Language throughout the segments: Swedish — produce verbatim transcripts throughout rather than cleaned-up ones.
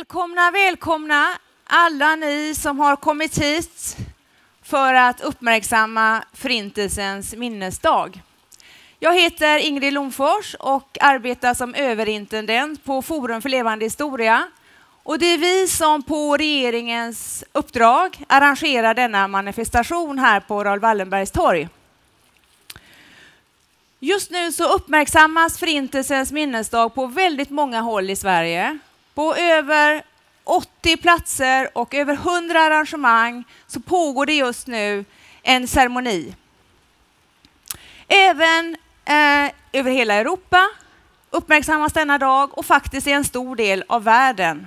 Välkomna, välkomna alla ni som har kommit hit för att uppmärksamma Förintelsens minnesdag. Jag heter Ingrid Lomfors och arbetar som överintendent på Forum för levande historia. Och det är vi som på regeringens uppdrag arrangerar denna manifestation här på Raoul Wallenbergs torg. Just nu så uppmärksammas Förintelsens minnesdag på väldigt många håll i Sverige. På över åttio platser och över hundra arrangemang så pågår det just nu en ceremoni. Även eh, över hela Europa uppmärksammas denna dag och faktiskt i en stor del av världen.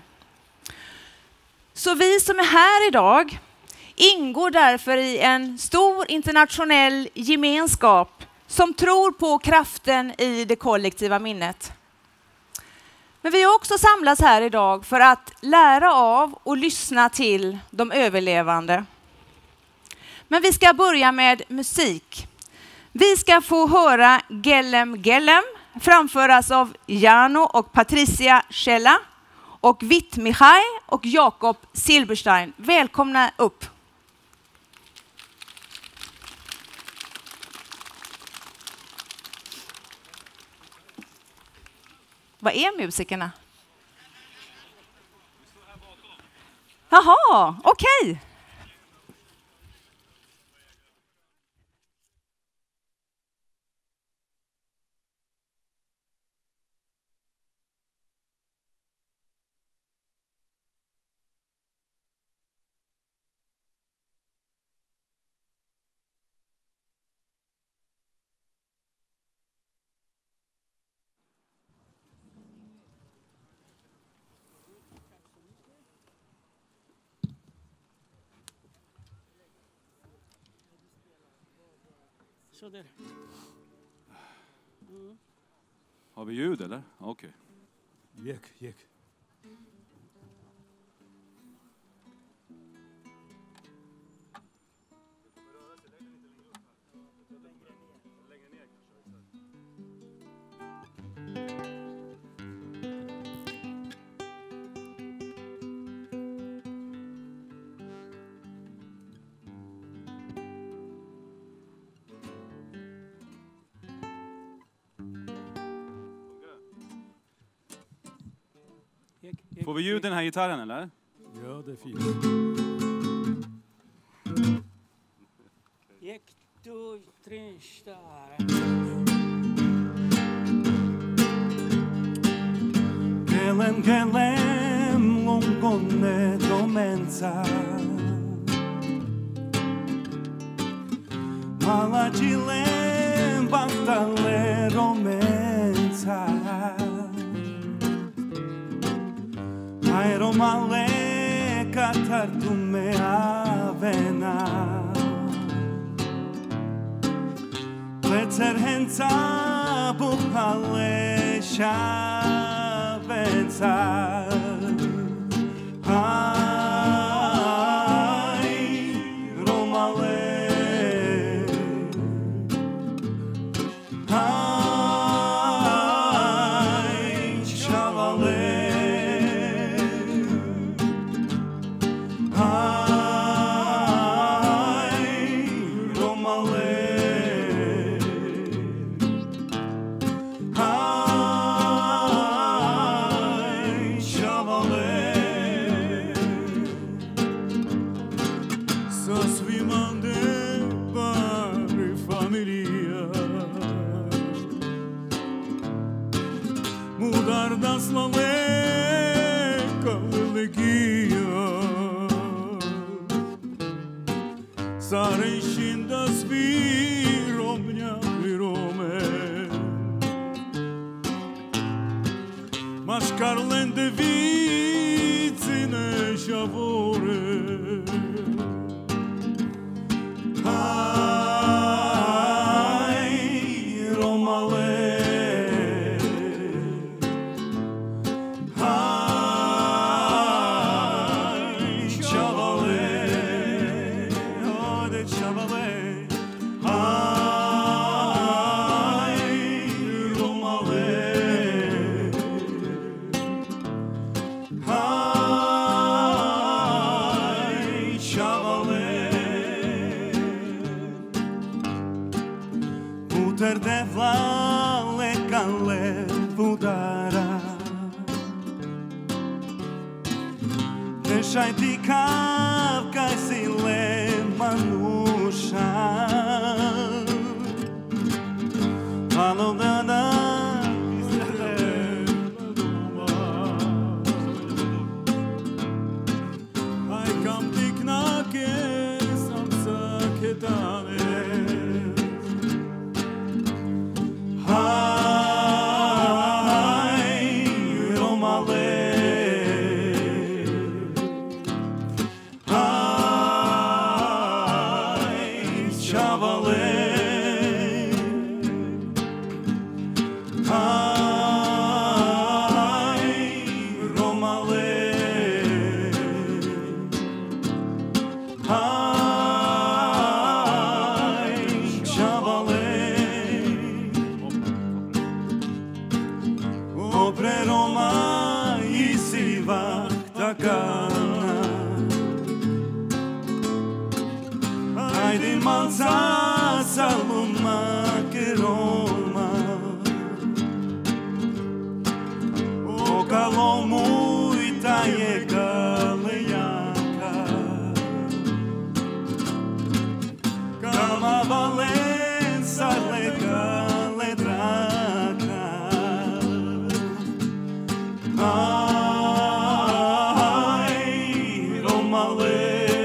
Så vi som är här idag ingår därför i en stor internationell gemenskap som tror på kraften i det kollektiva minnet. Men vi har också samlats här idag för att lära av och lyssna till de överlevande. Men vi ska börja med musik. Vi ska få höra Gellem Gellem framföras av Jano och Patricia Schella och Vitt Mihai och Jakob Silberstein. Välkomna upp! Vad är musikerna? Jaha, okej. Okay. Så där. Mm. Har vi ljud eller? Okej. Okay. Gick, gick. Får vi ljud den här gitarren eller? Ja, det är fint. Ett, två, tre, star. Gellem, gellem, longone domenza. Malagilem, battale romenza. Aero male catartume avena Plecer henza buhale shavenza Ai romale Ai shavale Mudar da slaveca alegria Sarejshin da sviromnja virome Maškarlen de vicine javore Ai romale Chavale, srde vlale kale udara. Nešaj ti kavkaj si le manuša. Halo dana aj kam ti knake sam saketane. Aj romale aj čavale saluma che Roma o calomu itaje galejaka kama valenza lega ledraka ai romale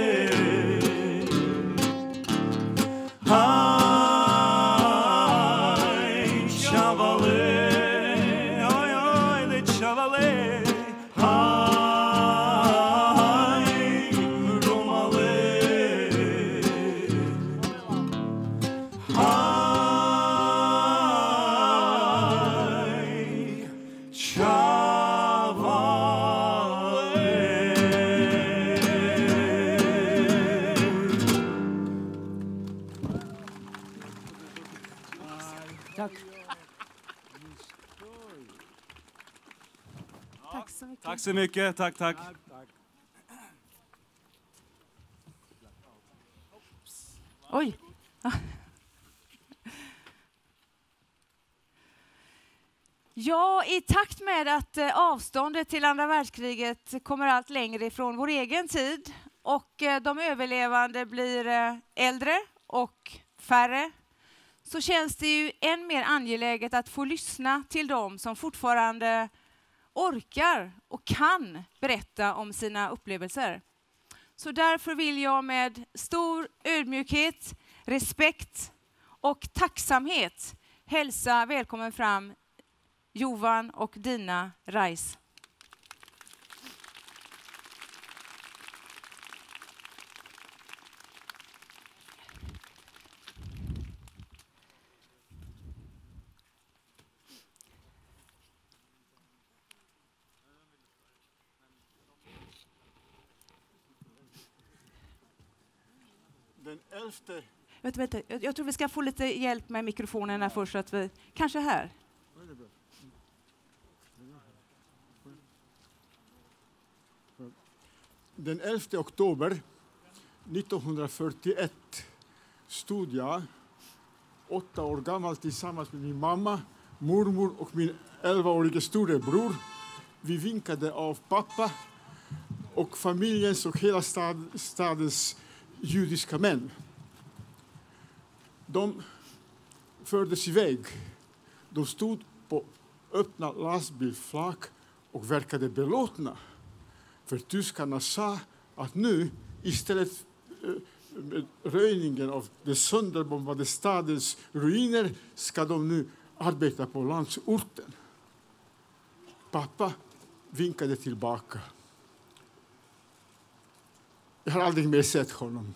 Tack så mycket. Tack, tack. Oj. Ja, i takt med att avståndet till andra världskriget kommer allt längre ifrån vår egen tid och de överlevande blir äldre och färre, så känns det ju än mer angeläget att få lyssna till dem som fortfarande orkar och kan berätta om sina upplevelser. Så därför vill jag med stor ödmjukhet, respekt och tacksamhet hälsa välkommen fram Jovan och Dina Reis. Den elfte. Vänta, vänta. Jag, jag tror vi ska få lite hjälp med mikrofonerna först, så att vi kanske här. Den elfte oktober nittonhundrafyrtioett stod jag åtta år gammal tillsammans med min mamma, mormor och min elvaårige storebror. Vi vinkade av pappa och familjens och hela stad, stadens judiska män. De fördes iväg. De stod på öppna lastbilsflak och verkade belåtna. För tyskarna sa att nu, istället med röjningen av de sönderbombade stadens ruiner, ska de nu arbeta på landsorten. Pappa vinkade tillbaka. Jag har aldrig mer sett honom.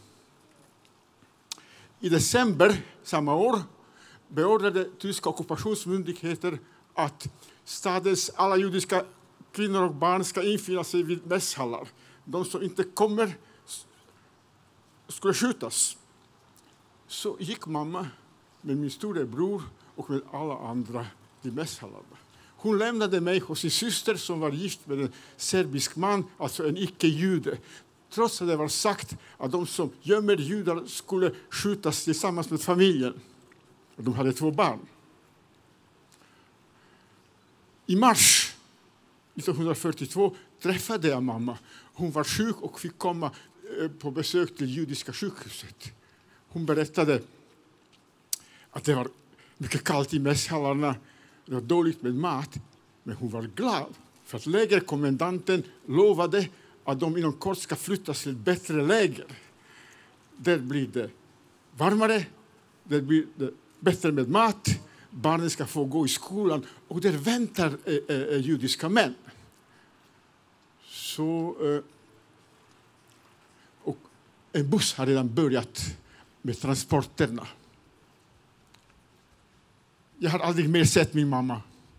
I december samma år beordrade tyska ockupationsmyndigheter att stadens alla judiska kvinnor och barn ska infinna sig vid mässhallar. De som inte kommer skulle skjutas. Så gick mamma med min storebror och med alla andra till mässhallarna. Hon lämnade mig hos sin syster som var gift med en serbisk man, alltså en icke-jude. Trots att det var sagt att de som gömmer judar skulle skjutas tillsammans med familjen. Och de hade två barn. I mars nittonhundrafyrtiotvå träffade jag mamma. Hon var sjuk och fick komma på besök till judiska sjukhuset. Hon berättade att det var mycket kallt i mässhallarna. Det var dåligt med mat. Men hon var glad för att lägerkommendanten lovade att de inom kort ska flyttas till ett bättre läger. Där blir det varmare, där blir det bättre med mat, barnen ska få gå i skolan och där väntar eh, eh, judiska män. Så, eh, och en buss har redan börjat med transporterna. Jag har aldrig mer sett min mamma.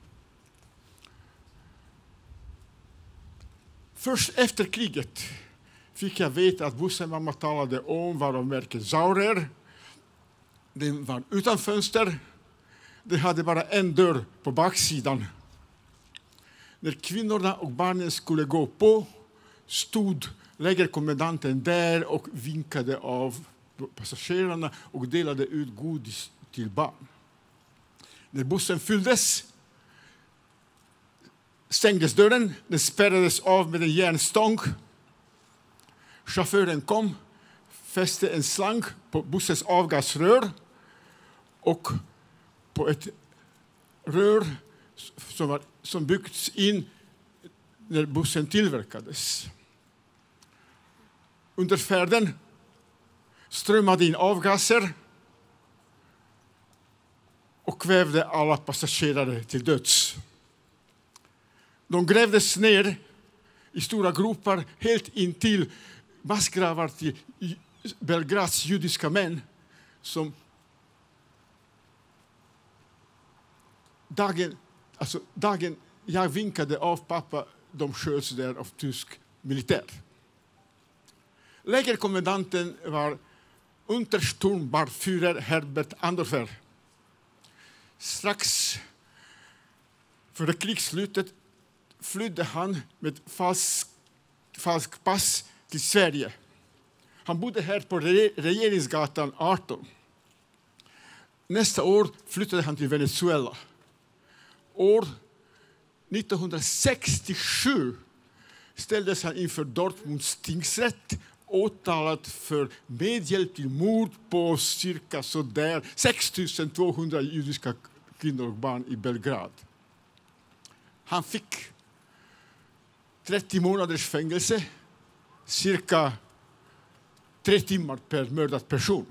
Först efter kriget fick jag veta att bussen mamma talade om var av märket Saurer. Den var utan fönster. Den hade bara en dörr på baksidan. När kvinnorna och barnen skulle gå på stod lägerkommendanten där och vinkade av passagerarna och delade ut godis till barn. När bussen fylldes stängdes dörren, den spärrades av med en järnstång. Chauffören kom, fäste en slang på bussens avgasrör och på ett rör som, var, som byggts in när bussen tillverkades. Under färden strömmade in avgaser och kvävde alla passagerare till döds. De grävdes ner i stora gropar helt intill massgravar till Belgrads judiska män som dagen, alltså dagen jag vinkade av pappa, de sköts där av tysk militär. Lägerkommendanten var Untersturmbannführer Herbert Andorfer. Strax före krigsslutet flydde han med falsk, falsk pass till Sverige. Han bodde här på Regeringsgatan arton. Nästa år flyttade han till Venezuela. År nittonhundrasextiosju ställdes han inför Dortmunds tingsrätt åtalat för medhjälp till mord på cirka sådär sex tusen tvåhundra judiska kvinnor och barn i Belgrad. Han fick trettio månaders fängelse, cirka tre timmar per mördad person.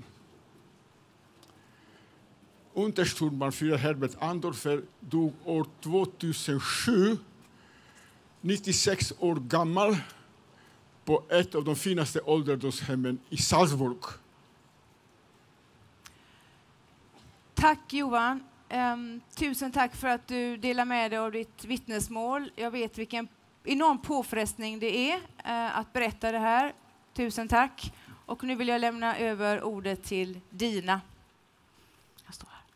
Untersturmbannführer Herbert Andorfer dog år tvåtusensju, nittiosex år gammal, på ett av de finaste ålderdomshemmen i Salzburg. Tack Johan. Um, tusen tack för att du delar med dig av ditt vittnesmål. Jag vet vilken enorm påfrestning det är uh, att berätta det här. Tusen tack. Och nu vill jag lämna över ordet till Dina. Jag står här.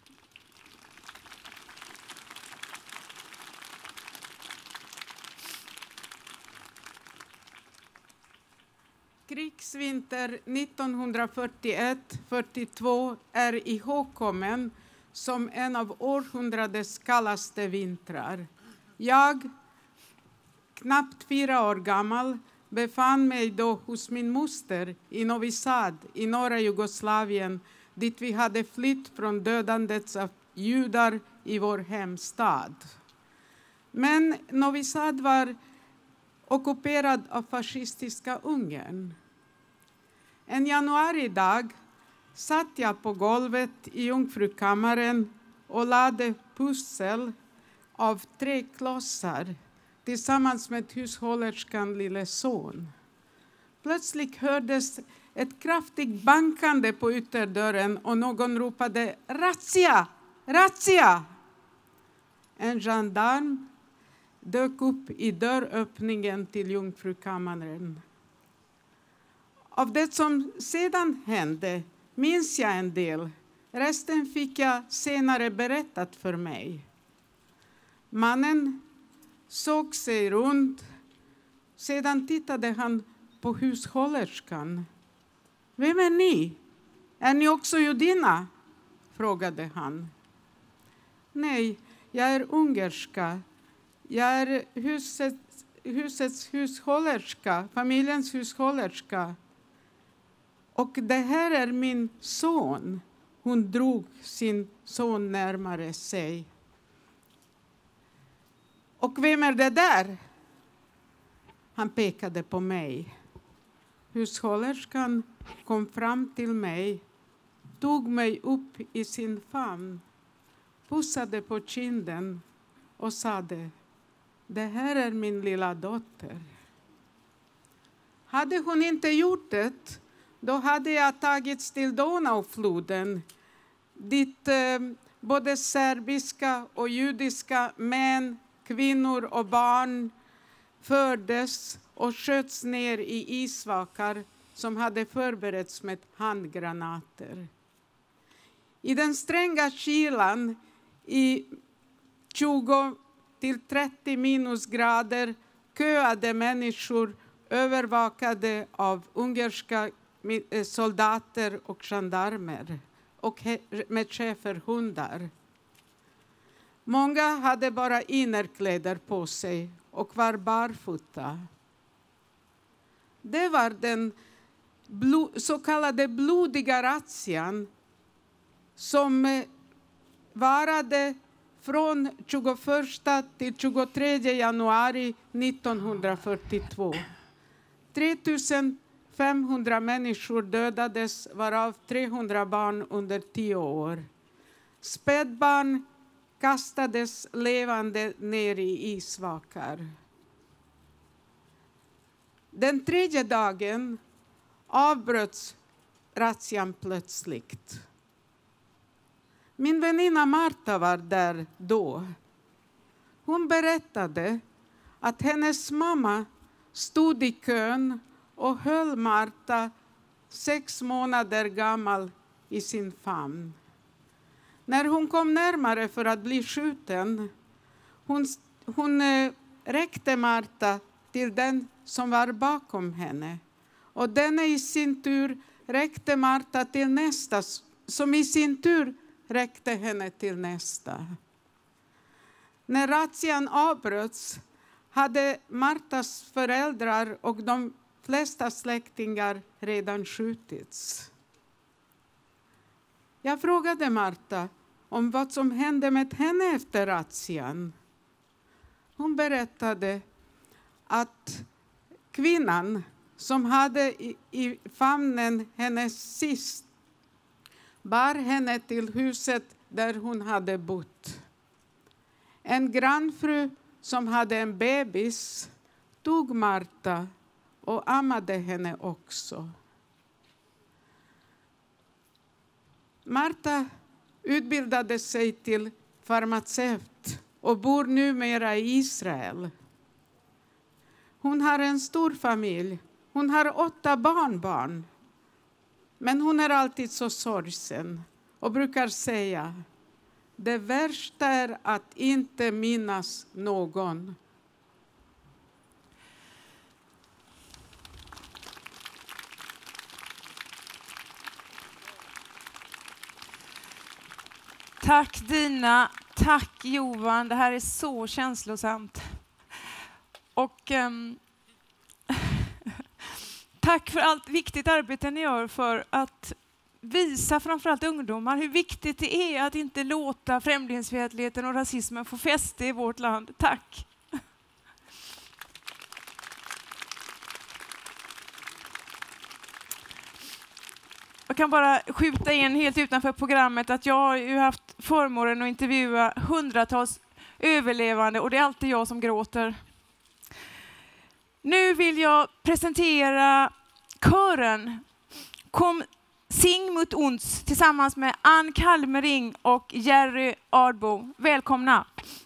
Krigsvinter nittonhundrafyrtioett fyrtiotvå är ihågkommen som en av århundradets kallaste vintrar. Jag, knappt fyra år gammal, befann mig då hos min moster i Novi Sad i norra Jugoslavien, dit vi hade flytt från dödandet av judar i vår hemstad. Men Novi Sad var ockuperad av fascistiska Ungern. En januaridag satt jag på golvet i jungfrukammaren och lade pussel av tre klossar tillsammans med hushållerskan lille son. Plötsligt hördes ett kraftigt bankande på ytterdörren och någon ropade razzia, razzia. En gendarm dök upp i dörröppningen till jungfrukammaren. Av det som sedan hände minns jag en del. Resten fick jag senare berättat för mig. Mannen såg sig runt. Sedan tittade han på hushållerskan. Vem är ni? Är ni också judinna? frågade han. Nej, jag är ungerska. Jag är husets, husets hushållerska, familjens hushållerska. Och det här är min son. Hon drog sin son närmare sig. Och vem är det där? Han pekade på mig. Hushållerskan kom fram till mig, tog mig upp i sin famn, pussade på kinden och sade, det här är min lilla dotter. Hade hon inte gjort det, då hade jag tagits till Donaufloden, dit eh, både serbiska och judiska män, kvinnor och barn fördes och sköts ner i isvakar som hade förberetts med handgranater. I den stränga kylan i tjugo till trettio minusgrader köade människor övervakade av ungerska soldater och gendarmer och med schäferhundar. Många hade bara innerkläder på sig och var barfota. Det var den så kallade blodiga razzian som varade från tjugoförsta till tjugotredje januari nittonhundrafyrtiotvå. tre tusen femhundra människor dödades, varav trehundra barn under tio år. Spädbarn kastades levande ner i isvakar. Den tredje dagen avbröts razzian plötsligt. Min väninna Marta var där då. Hon berättade att hennes mamma stod i kön och höll Marta, sex månader gammal, i sin famn. När hon kom närmare för att bli skjuten, hon, hon eh, räckte Marta till den som var bakom henne. Och denne i sin tur räckte Marta till nästa, som i sin tur räckte henne till nästa. När razzian avbröts hade Martas föräldrar och de flesta släktingar redan skjutits. Jag frågade Marta om vad som hände med henne efter razzian. Hon berättade att kvinnan som hade i, i famnen hennes sist bar henne till huset där hon hade bott. En grannfru som hade en bebis tog Marta och ammade henne också. Marta utbildade sig till farmaceut och bor numera i Israel. Hon har en stor familj. Hon har åtta barnbarn. Men hon är alltid så sorgsen och brukar säga, det värsta är att inte minnas någon. Tack Dina, tack Johan. Det här är så känslosamt. Och um, tack för allt viktigt arbete ni gör för att visa framförallt ungdomar hur viktigt det är att inte låta främlingsfientligheten och rasismen få fäste i vårt land. Tack! Jag kan bara skjuta in helt utanför programmet att jag har ju haft förmånen att intervjua hundratals överlevande och det är alltid jag som gråter. Nu vill jag presentera kören Kom Sing mot ons tillsammans med Ann Kalmering och Jerry Ardbo. Välkomna!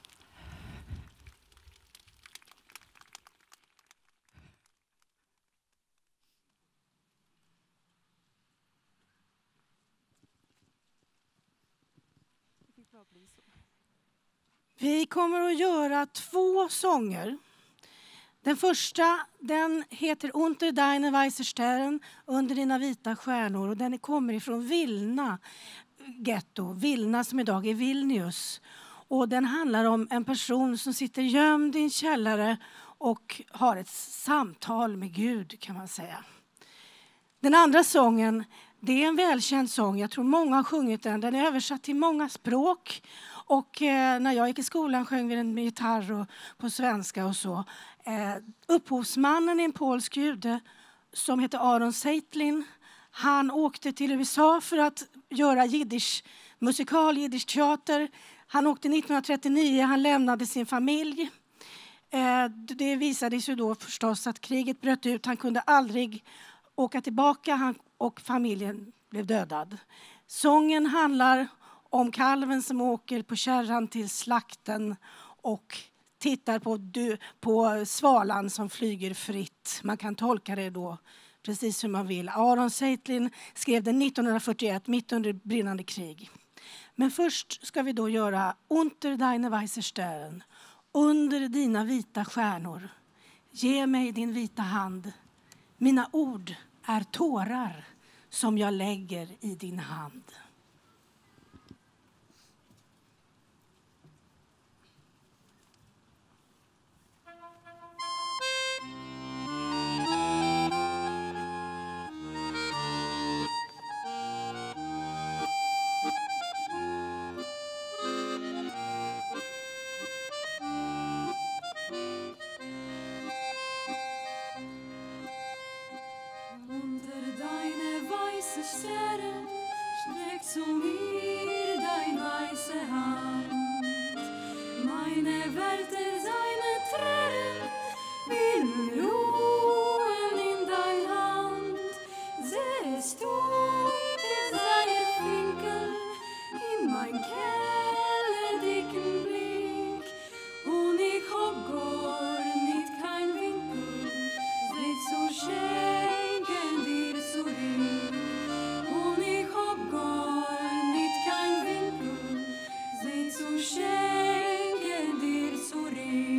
Vi kommer att göra två sånger. Den första, den heter Unter deine weiße Stern, under dina vita stjärnor, och den kommer ifrån Vilna. getto, Vilna, som idag är Vilnius. Och den handlar om en person som sitter gömd i en källare och har ett samtal med Gud, kan man säga. Den andra sången, det är en välkänd sång. Jag tror många har sjungit den. Den är översatt till många språk. Och eh, när jag gick i skolan sjöng vi den med gitarr och på svenska och så. Eh, upphovsmannen är en polsk jude som heter Aron Seitlin. Han åkte till U S A för att göra jiddisch, musikal, jiddisch teater. Han åkte nittonhundratrettionio, han lämnade sin familj. Eh, det visade sig då förstås att kriget bröt ut. Han kunde aldrig åka tillbaka, han och familjen blev dödad. Sången handlar om kalven som åker på kärran till slakten och tittar på, dö, på svalan som flyger fritt. Man kan tolka det då precis hur man vill. Aron Seitlin skrev den nittonhundrafyrtioett, mitt under brinnande krig. Men först ska vi då göra Unter deine weiße Stern, under dina vita stjärnor. Ge mig din vita hand. Mina ord är tårar som jag lägger i din hand. Stern, streck zu mir dein weiße Hand. Meine Welt ist eine Tränen, will ruhen in dein Hand. Sehst du, es sei Finkel in mein kellerdicken Blick. Und ich hab gar nicht kein Winkel, seh zu schenken dir zurück. Schenken dir zurück.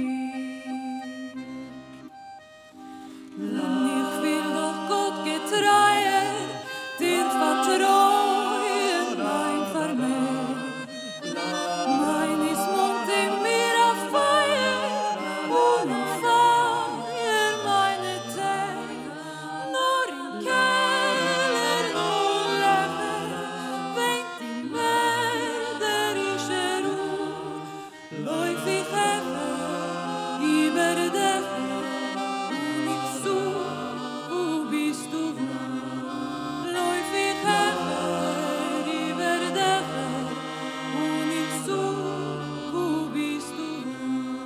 Ich will doch Gott getreue, dir vertrauen, mein Vermehr. Mein ist Mond in mir auf Feier, und auf Feier meine Tage. Nur im Keller, nur Lächeln, weint die mörderische Ruhe. Läuf ich her, über dich, und ich such, wo bist du wohl? Läuf ich her, über dich, und ich such, wo bist du wohl?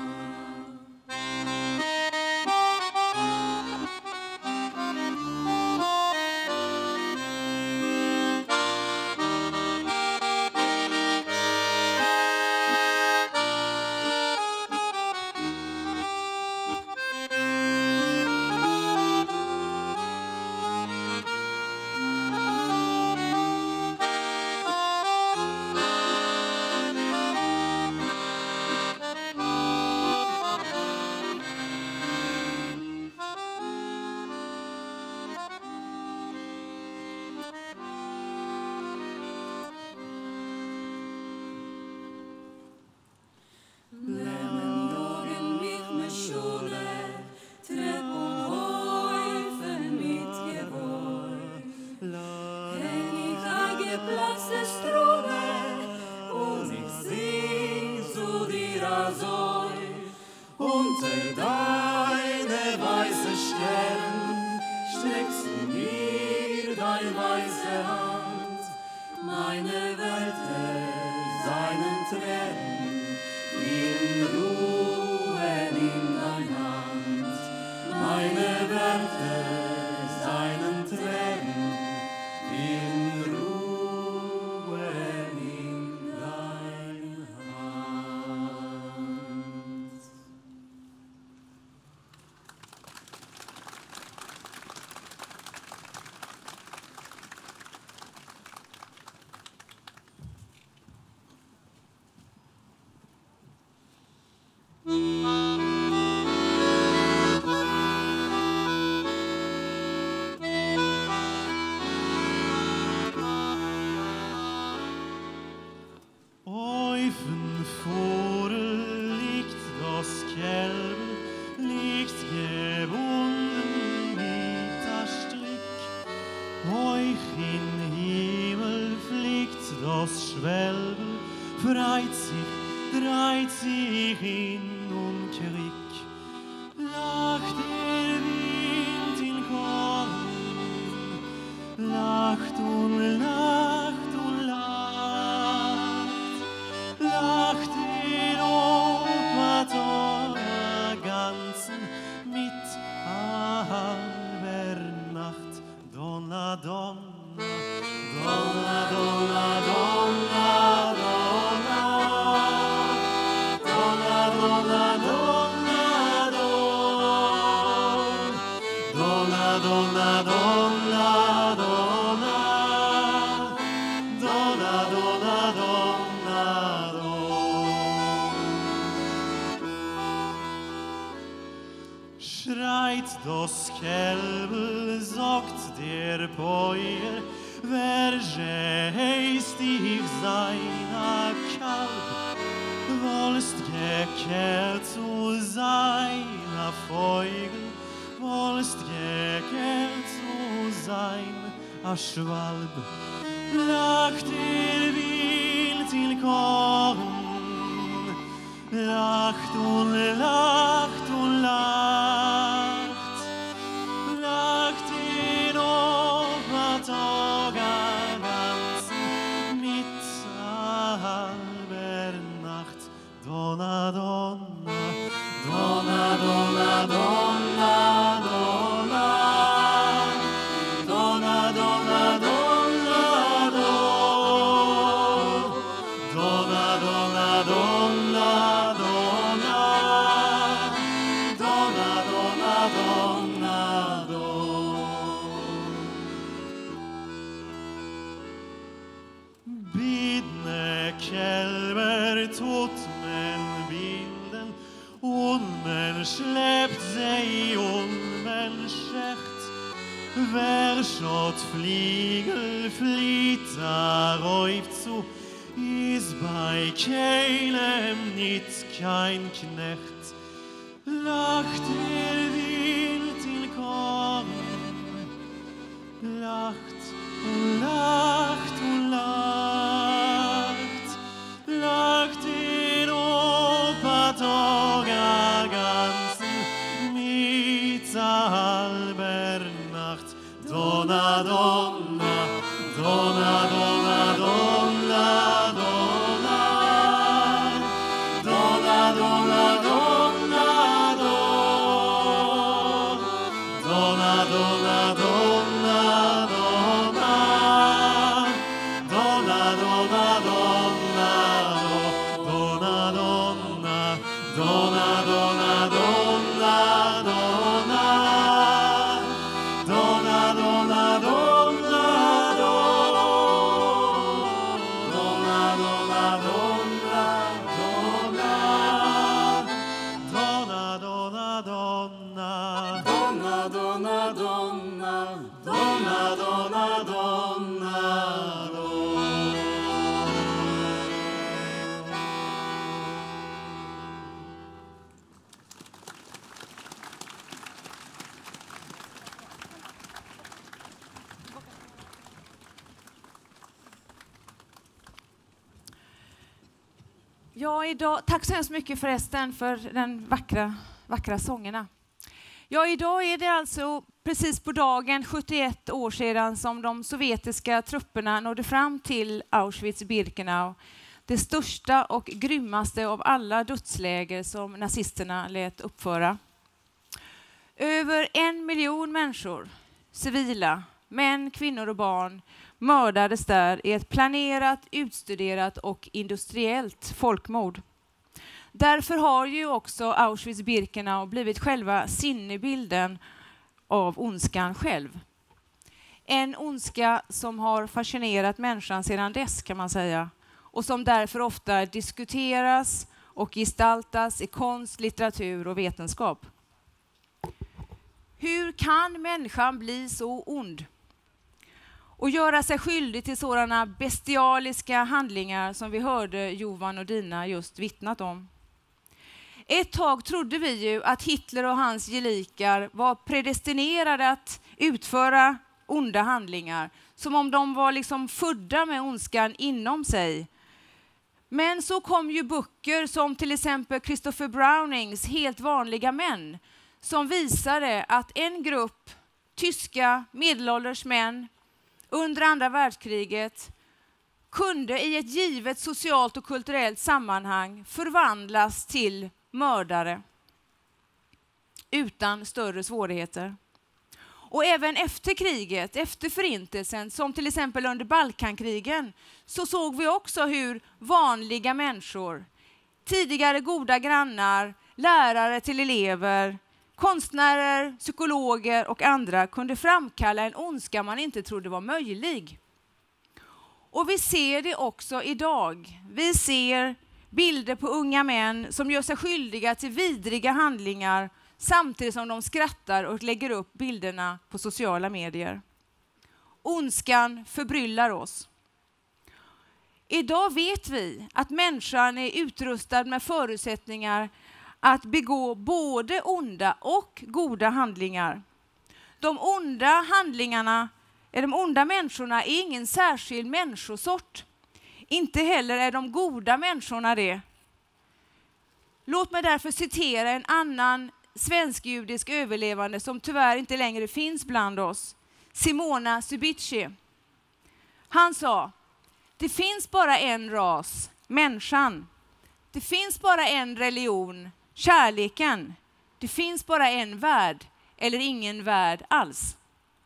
Lämmen dagen mich med Schule, Trepp und Häufen mit Gewalt. Häng ich eingeplasste Strune, und ich sing zu dir azoi. Unter deine weiße Stern streckst du mir dein weiße Hand. Meine Welt seinen Tränen will ruhen in dein Hand. Meine Welt seinen Tränen will ruhen in dein Hand. das Schwelben, freit sich, dreht sich hin und krieg. Lacht der Wind in Korn, lacht und lacht und lacht, lacht der Opa ganzen mit halber Nacht. Donna, donna, donna, donna, donna, donna, donna, donna, donna, donna, donna, donna, donna, donna, donna, donna, schreit das Kälbel, sagt der Bäuer, wer heißt dich seiner Kalb, wollst gekehrt zu seiner Feugel, wollst gekehrt zu sein a Schwalb, lacht der Wild in Korn, lacht und lacht und lacht, lacht in Obertaga ganzen mit halber Nacht. Donna, donna, donna, donna, donna, donna, donna, donna, donna, donna, donna, donna, Kälber tut men bilden und men släppt sig und men skächt. Wer schott Fliegel flitter räuft zu, is bei keinem nit kein Knecht. Lacht der Wild in Korn, lacht und lacht und lacht, lacht in Obertaga ganzen mit halber Nacht. Donna, donna, donna, donna, donna, donna, donna, donna, donna, donna, donna, donna, Ja, idag, tack så hemskt mycket förresten för den vackra, vackra sångerna. Ja, idag är det alltså precis på dagen sjuttioett år sedan som de sovjetiska trupperna nådde fram till Auschwitz-Birkenau, det största och grymmaste av alla dödsläger som nazisterna lät uppföra. Över en miljon människor, civila, män, kvinnor och barn, mördades där i ett planerat, utstuderat och industriellt folkmord. Därför har ju också Auschwitz-Birkenau blivit själva sinnebilden av ondskan själv. En ondska som har fascinerat människan sedan dess, kan man säga, och som därför ofta diskuteras och gestaltas i konst, litteratur och vetenskap. Hur kan människan bli så ond och göra sig skyldig till sådana bestialiska handlingar som vi hörde Jovan och Dina just vittnat om? Ett tag trodde vi ju att Hitler och hans gelikar var predestinerade att utföra onda handlingar, som om de var liksom födda med ondskan inom sig. Men så kom ju böcker som till exempel Christopher Brownings Helt vanliga män, som visade att en grupp tyska medelålders män under andra världskriget kunde i ett givet socialt och kulturellt sammanhang förvandlas till mördare utan större svårigheter. Och även efter kriget, efter förintelsen, som till exempel under Balkankrigen, så såg vi också hur vanliga människor, tidigare goda grannar, lärare till elever, konstnärer, psykologer och andra kunde framkalla en ondska man inte trodde var möjlig. Och vi ser det också idag. Vi ser bilder på unga män som gör sig skyldiga till vidriga handlingar samtidigt som de skrattar och lägger upp bilderna på sociala medier. Ondskan förbryllar oss. Idag vet vi att människan är utrustad med förutsättningar att begå både onda och goda handlingar. De onda handlingarna, de onda människorna är ingen särskild människosort. Inte heller är de goda människorna det. Låt mig därför citera en annan svensk-judisk överlevande som tyvärr inte längre finns bland oss, Simona Subici. Han sa: det finns bara en ras, människan. Det finns bara en religion, kärleken. Det finns bara en värld, eller ingen värld alls.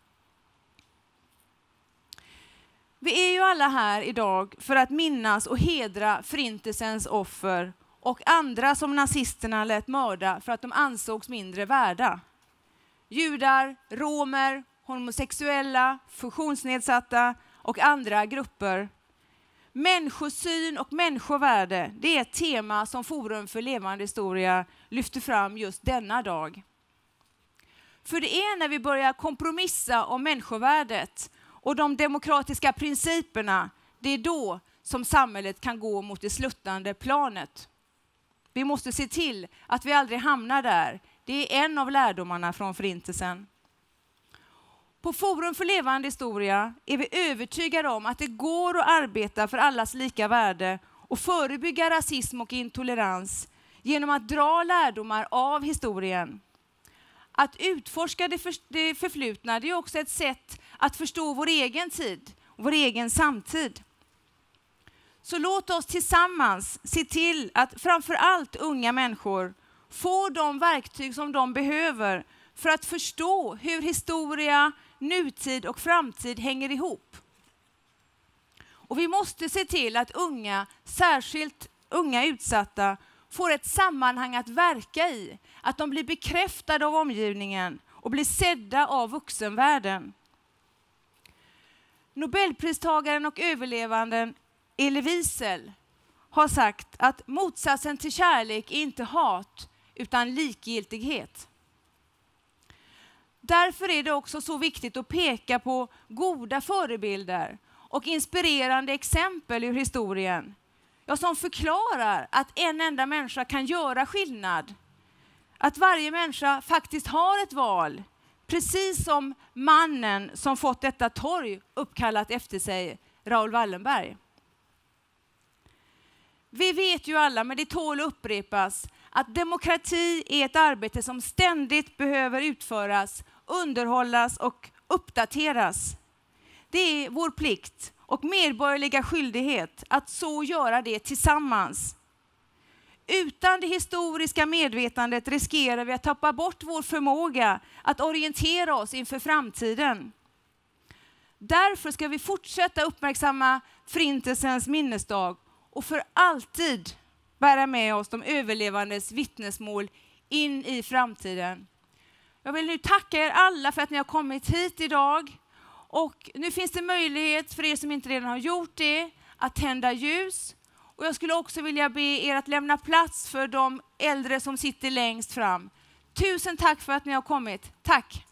Vi är ju alla här idag för att minnas och hedra förintelsens offer och andra som nazisterna lät mörda för att de ansågs mindre värda. Judar, romer, homosexuella, funktionsnedsatta och andra grupper. Människosyn och människovärde, det är ett tema som Forum för levande historia lyfter fram just denna dag. För det är när vi börjar kompromissa om människovärdet och de demokratiska principerna, det är då som samhället kan gå mot det sluttande planet. Vi måste se till att vi aldrig hamnar där. Det är en av lärdomarna från förintelsen. På Forum för levande historia är vi övertygade om att det går att arbeta för allas lika värde och förebygga rasism och intolerans genom att dra lärdomar av historien. Att utforska det, för, det förflutna, det är också ett sätt att förstå vår egen tid, vår egen samtid. Så låt oss tillsammans se till att framför allt unga människor får de verktyg som de behöver för att förstå hur historia, nutid och framtid hänger ihop. Och vi måste se till att unga, särskilt unga utsatta, får ett sammanhang att verka i, att de blir bekräftade av omgivningen och blir sedda av vuxenvärlden. Nobelpristagaren och överlevanden Elie Wiesel har sagt att motsatsen till kärlek är inte hat utan likgiltighet. Därför är det också så viktigt att peka på goda förebilder och inspirerande exempel ur historien. Ja, som förklarar att en enda människa kan göra skillnad. Att varje människa faktiskt har ett val. Precis som mannen som fått detta torg uppkallat efter sig, Raoul Wallenberg. Vi vet ju alla, men det tål att upprepas, att demokrati är ett arbete som ständigt behöver utföras, underhållas och uppdateras. Det är vår plikt och medborgerliga skyldighet att så göra det tillsammans. Utan det historiska medvetandet riskerar vi att tappa bort vår förmåga att orientera oss inför framtiden. Därför ska vi fortsätta uppmärksamma förintelsens minnesdag och för alltid bära med oss de överlevandes vittnesmål in i framtiden. Jag vill nu tacka er alla för att ni har kommit hit idag. Och nu finns det möjlighet för er som inte redan har gjort det att tända ljus. Och jag skulle också vilja be er att lämna plats för de äldre som sitter längst fram. Tusen tack för att ni har kommit. Tack!